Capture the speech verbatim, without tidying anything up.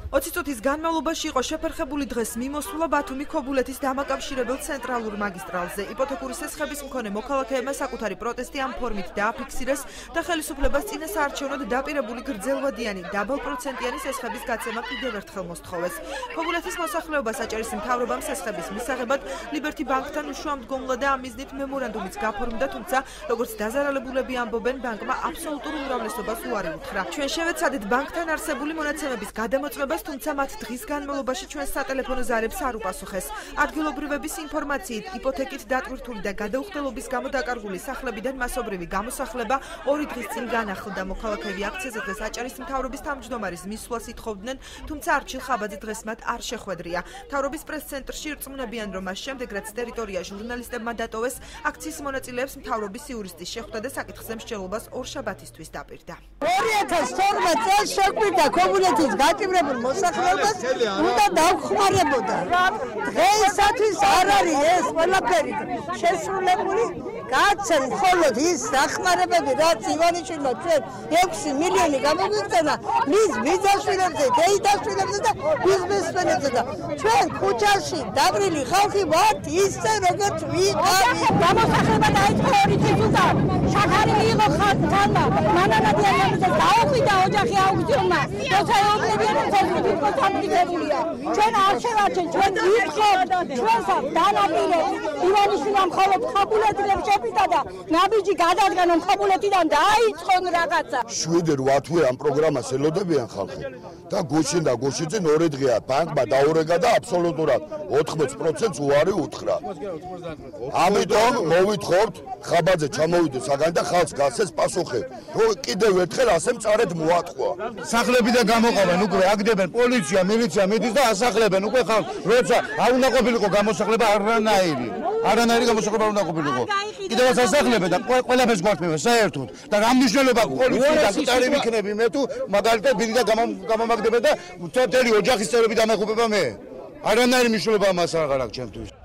ოცი წუთის განმავლობაში იყო შეფერხებული დღეს მიმოსვლა ბათუმი ქობულეთის დამაკავშირებელ ცენტრალურ მაგისტრალზე. იპოთეკური სესხების მქონე მოქალაქეებმა საკუთარი პროტესტი ამ ფორმით დააფიქსირეს და ხელისუფლებას წინასაარჩევნოდ დაპირებული გრძელვადიანი დაბალპროცენტიანი სესხების გაცემა კიდევ ერთხელ მოსთხოვეს. ქობულეთის მოსახლეობა საჭერის მთავრობამ სესხების მისაღებად ლიბერთი ბანკთან უშუამდგომლა და ამ მიზნით მემორანდუმიც გაფორმდა, თუმცა როგორც დაზარალებულები ამბობენ, ბანკმა აბსოლუტურ უმრავლესობას უარი უთხრა. ჩვენ შევეცადეთ ბანკთან არსებული მონაცემების გადამოწმებას, თუმცა მათ დღის განმავლობაში ჩვენს სატელეფონო ზარებს არ უპასუხეს. ადგილობრივების ინფორმაციით, იპოთეკით დატვირთული და გადაუხდელობის გამო დაკარგული სახლებიდან მასობრივი გამოსახლება ორი დღის წინ განახლდა. მოქალაქეები აქციაზე დღეს აჭარის მთავრობის თავმჯდომარის მისვლას ითხოვდნენ, თუმცა არჩილ ხაბაძე დღეს მათ არ შეხვედრია. მთავრობის პრეს-ცენტრში ირწმუნებიან, რომ მას შემდეგ, რაც ტერიტორია ჟურნალისტებმა დატოვეს, აქციის მონაწილეებს მთავრობის იურისტი შეხვდა და საკითხზე მსჯელობას ორშაბათისთვის დაპირდა. ორი ათას თორმეტ წელს შეკვირდა ქობულეთის გაწივრებულ მოსახლეობას უნდა დავხმარებოდა. დღეისათვის არ არის ეს ყველაფერი შესრულებული. გაცემ მხოლოდ ის დახმარებები, რაც ივანიშვილმა ჩვენ ექვსი მილიონი გამოგვიგზავნა მის ბიძაშვილებზე, დეიდაშვილებზე და ბიზნესმენებზე და ჩვენ ქუჩაში დაბრილი ხალხი ვართ ისე როგორც ვიყავით. გამოსახლება დაიწყო ორი წლის უკან. შაქარი მიიღო ხალხთანმა. მანანადიანის დაუყიდა ოჯახი აუქციონმა. როცა ეუბნებიან თეთრი კონტრაქტებულია. ჩვენ არ შევარჩენ, ჩვენ ვიყავთ ჩვენსა დანაპირებს. ივანიშვილმა მხოლოდ ქობულეთიდან შეფიტა და ნაბიჯი გადადგა, რომ ქობულეთიდან დაიწყონ რაღაცა. შვიდი რვა თვე ამ პროგრამას ელოდებიან ხალხი და გუშინ და გუშინძენ ორი დღეა ბანკმა დაურეგა და აბსოლუტურად ოთხმოცი პროცენტს უარი უთხრა. ამიტომ მოვითხოვთ ხაბაძე ჩამოვიდეს საგანი და ხალხს გასცეს პასუხი. რომ კიდევ ერთხელ ასე მწარედ მოატყვა. სახლებიდან გამოყავენ უკვე აგდებენ პოლიცია, მილიცია მიდის და ასახლებენ უკვე ხალხს. როცა არ უნდა ყოფილიყო გამოსახლება არანაირი. არანაირი გამოსახლება არ უნდა ყოფილიყო. კიდევაც ასახლებენ და ყველაფერს გვართმევენ საერთოდ. და რა მნიშვნელობა პოლიცია და კიტარი მიქნები მე თუ მაგალითად ბიდი და გამომაგდებენ და მთელი ოჯახის წევრები დამეხუება მე. არანაირი მნიშვნელობა მას აღარ აქვს ჩემთვის.